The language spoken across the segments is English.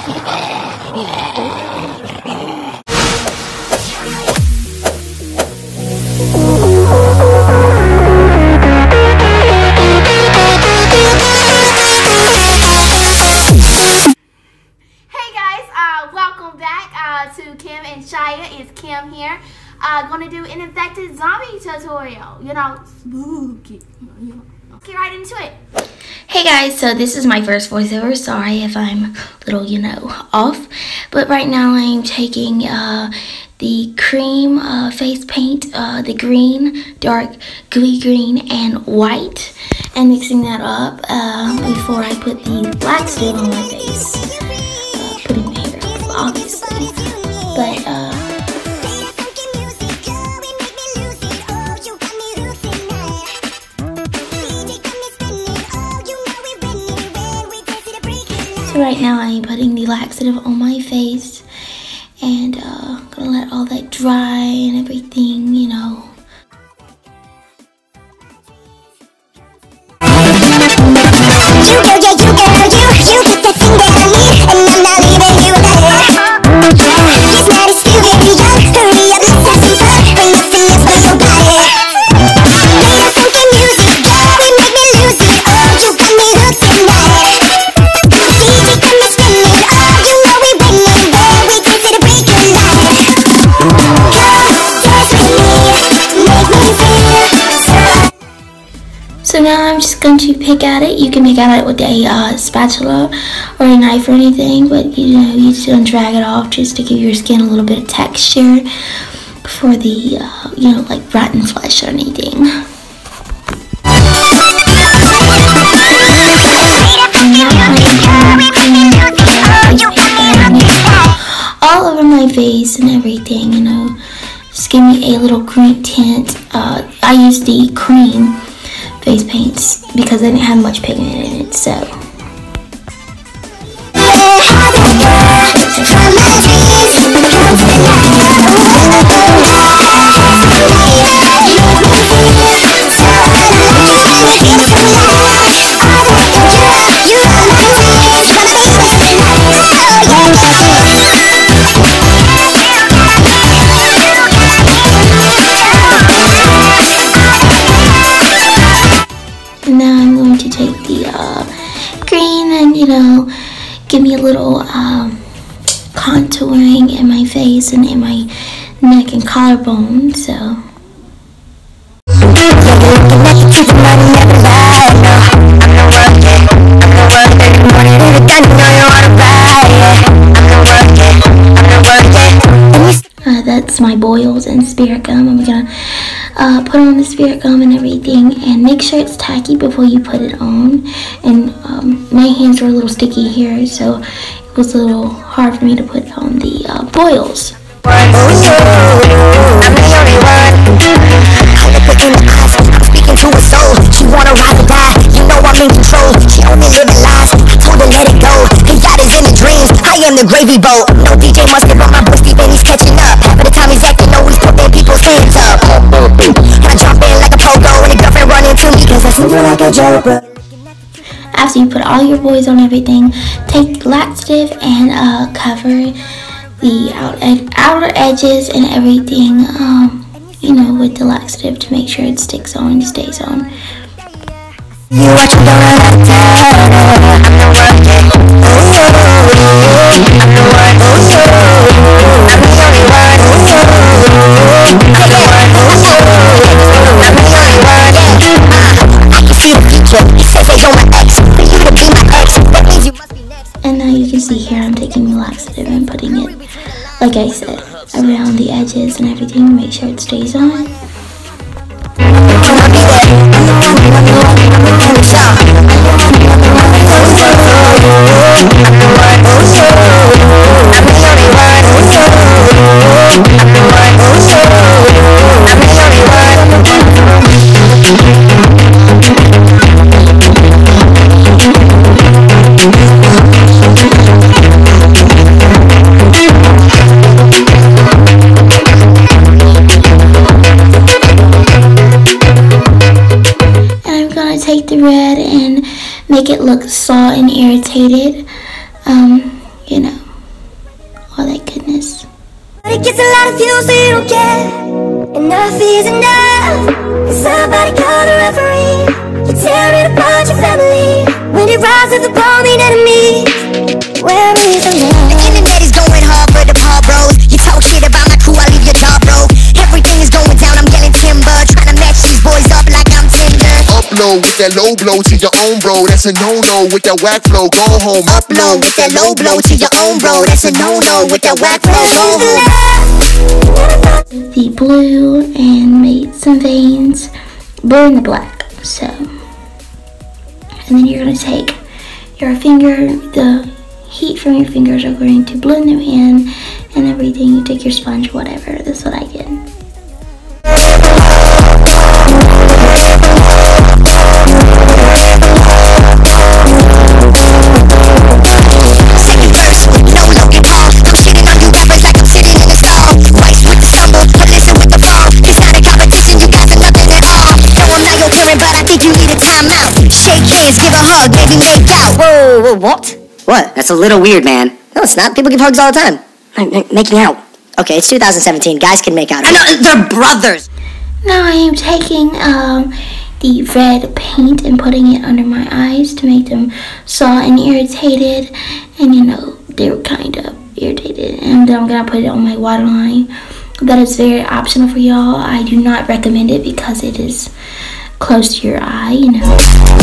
Welcome back to Kim and SHYA. It's Kim here. Gonna do an infected zombie tutorial. You know, spooky. Let's get right into it. Hey guys, so this is my first voiceover. Sorry if I'm a little, off. But right now I'm taking the cream face paint, the green, dark gooey green, and white, and mixing that up before I put the laxative on my face. Putting my hair up, obviously. But so right now I'm putting the laxative on my face and gonna let all that dry and everything, So now I'm just going to pick at it. You can pick at it with a spatula or a knife or anything, but you just don't drag it off just to give your skin a little bit of texture before the, like rotten flesh or anything. All over my face and everything, just give me a little green tint. I use the cream face paints because I didn't have much pigment in it, so. Now I'm going to take the green and, give me a little contouring in my face and in my neck and collarbone, so. That's my boils and spirit gum. I'm gonna put on the spirit gum and everything, and make sure it's tacky before you put it on. And my hands were a little sticky here, so it was a little hard for me to put on the boils. Speaking to her soul, she wanna ride or die. I'm in control. She only living lies. I told her let it go. His God is in the dreams. I am the gravy boat. No DJ must have brought my boy Steve and he's catching up. Half of the time he's acting always putting people's hands up. I jump in like a pogo and the girlfriend run into me cause I seem like a joker. After you put all your boys on everything, take laxative and cover the outer edges and everything, with the laxative to make sure it sticks on and stays on. You what you don't understand. I'm the one. I'm the one. I'm the only one. I'm the one. I'm the only one. I can see the future. He says that you're my ex. For you to be my ex, that means you must be next. And now you can see here I'm taking the laxative and putting it, like I said, around the edges and everything to make sure it stays on. Take the red and make it look salt and irritated. you know, all that goodness. But it gets a lot of views, so you don't care. Enough is enough. Somebody call the referee. You're tearing apart your family. When it rises upon me, enemy. Where is the love? The internet is going hard for the paw bros. You talk shit about my crew, I leave your jaw broke. Everything is going down, I'm getting timber. Trying to match these boys up like I'm Tinder. Upload with that low blow to your own bro. That's a no-no with that whack flow. Go home. Upload with that low blow to your own bro. That's a no-no with that whack flow. Go home. The blue and made some veins, blue and the black. So, and then you're gonna take your finger, the heat from your fingers are going to blend them in and everything. You take your sponge, whatever. That's what I did. Whoa, what? What? That's a little weird, man. No, it's not. People give hugs all the time. Making out. Okay, it's 2017. Guys can make out. I know, they're brothers. Now I am taking the red paint and putting it under my eyes to make them sore and irritated. And you know, they were kind of irritated. And then I'm going to put it on my waterline. That is very optional for y'all. I do not recommend it because it is close to your eye, you know.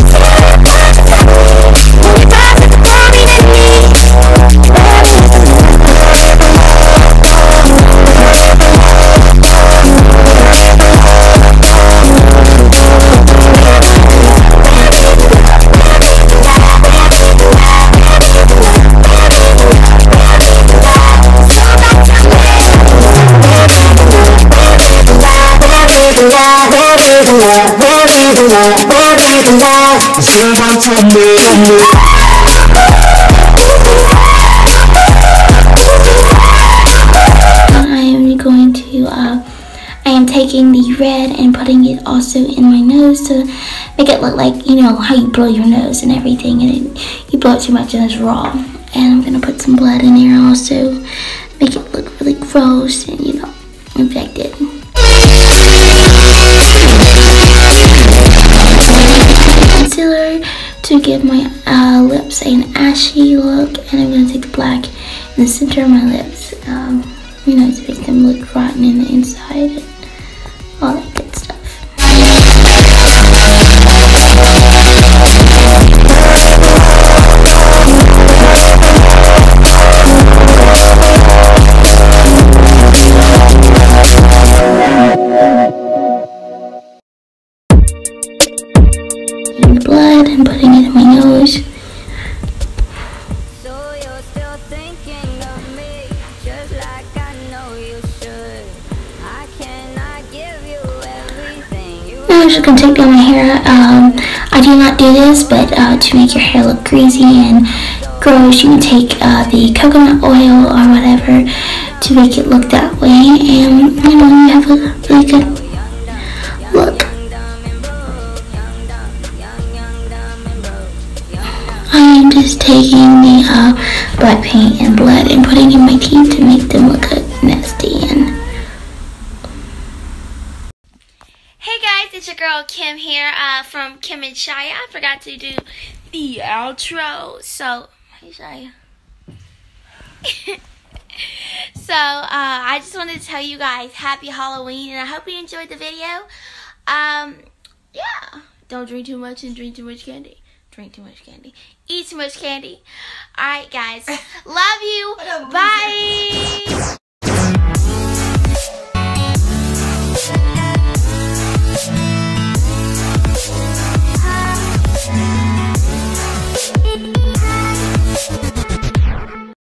I am taking the red and putting it also in my nose to make it look like, you know, how you blow your nose and everything, and you blow it too much and it's raw. And I'm gonna put some blood in there also, make it look really gross and, you know, infected. Concealer to give my lips an ashy look, and I'm going to take the black in the center of my lips, you know, to make them look rotten in the inside and all that good stuff. Blood and putting it in my nose. So you're still thinking of me, just like I know you should. I cannot give you everything you Now I'm just gonna take down my hair. I do not do this, but to make your hair look greasy and gross, you can take the coconut oil or whatever to make it look that way, and you know, you have a really good look. I am just taking the black paint and blood and putting it in my teeth to make them look nasty. And hey guys, it's your girl Kim here from KYM and SHYA. I forgot to do the outro, so hey SHYA. So I just wanted to tell you guys happy Halloween, and I hope you enjoyed the video. Yeah, don't drink too much and drink too much candy. Drink too much candy. Eat too much candy. Alright, guys. Love you. Bye.